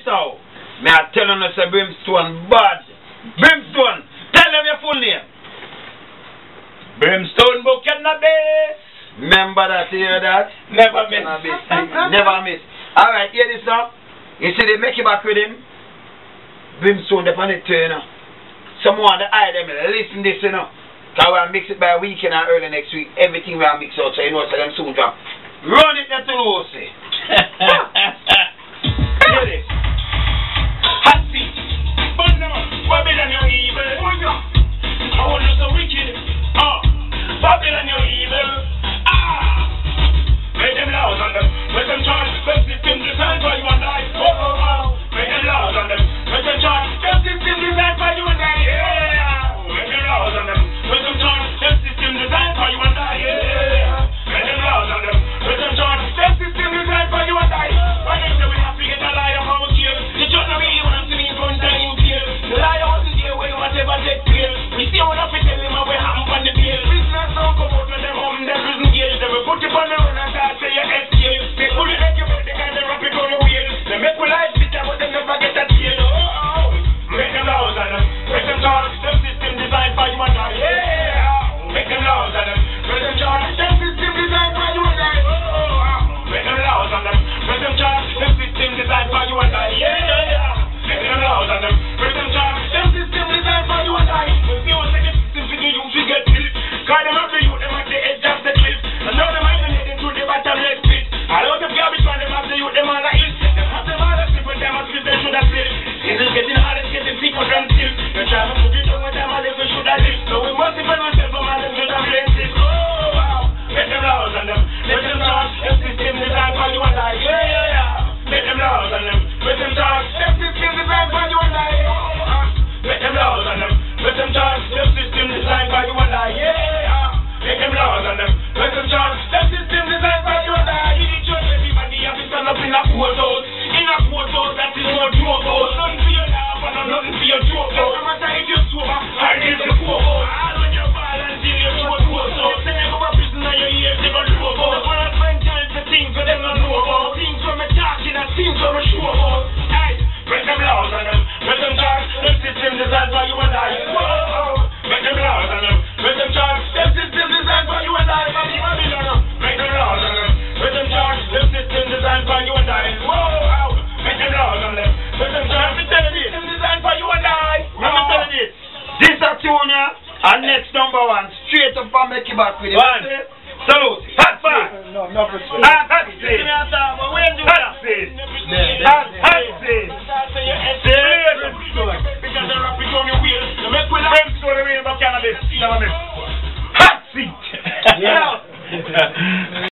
this how. Me I tell you, say Brimstone bad. Brimstone, tell them your full name. Brimstone Buchanabis. Remember that, you hear that? Never miss. Never miss. Alright, hear this now. You see they make it back with him. Brimstone up on the turn. Someone the eye them listen this, you know. Cause we'll mix it by weekend and early next week. Everything we'll mix out, so you know so them soon drop. Run it there to Lucy. Hear this. Hot seat. But no, Babylon you're evil. I want you so wicked. Babylon you're evil. Make them laws on them. Make them charge. Best system designed for you and I. Make them laws on them. Make them charge. Best system designed for you and I. Make them laws on them. Make them charge. Best system designed for you and I. Make them laws on them. Make them charge. Best system designed for you and I. Why they say we have to get a liar from a kill? You don't know really want to be in front of you kill. The liar wasn't here when whatever take place. We see what up we tell him how we happen on the bill. Business don't come out when them home them prison jail. They will put you on the run and start say you escape. They pull it like you make the kind of rap it on your wheel. They make we life bitter but they never get a deal. Make them laws on them. Make them charge. Them system designed for you and I. Make them laws on them. Make them charge. Them system designed for you and I. Make them laws on them. Make them charge. Them system designed for you and I. Make them laws on them. Make them charge. Them system designed for you and I. If you want to get system to do, you should get killed. Cause them have the youth, them at the edge of the cliff. And now them are heading to the bottomless pit. A lot of garbage man, them have the youth, them all are ill. Them have them all asleep, but them asleep, they should have slept. It is getting hard, it's getting people and still. They're trying to put it on with them, all they should have lived. So we must defend ourselves from all them should have blamed it. Oh, wow. Make them laws on them. Let them talk. Them system designed for you and I. Make them laws on them. Let them talk. Them system designed for you and I. Make them laws on them. Let them talk. Them system designed for you and I. Make them laws on them. Let them talk. Them system designed for you and I. Everybody have to stand up in a courthouse. In a courthouse that is no joke house. Nothing for your laugh and nothing for your joke house. No matter if you're sober or if you're poor house. All when you're ball until you're to a courthouse. Then you go to prison and your ears they gon' low house. When I spend time for things for them not know about. Things from a talking and things from a show about. Hey, make them laws on them. Make them talk. Them system designed for you and I. Make them laws on them. Make them talk. Them system designed for you and I. Make them laws on them. Make them talk. Them system designed for you and I. Make them laws on them. Make them talk. Let me tell you this. System designed for you and I. Let me tell you this. This a tune here, and next number one, straight up and make it back with it. One. Salute. Hot seat. No, not for sure. Hot seat. Hot seat. Hot seat. Brimstone Buchanabis. Hot seat. Yeah.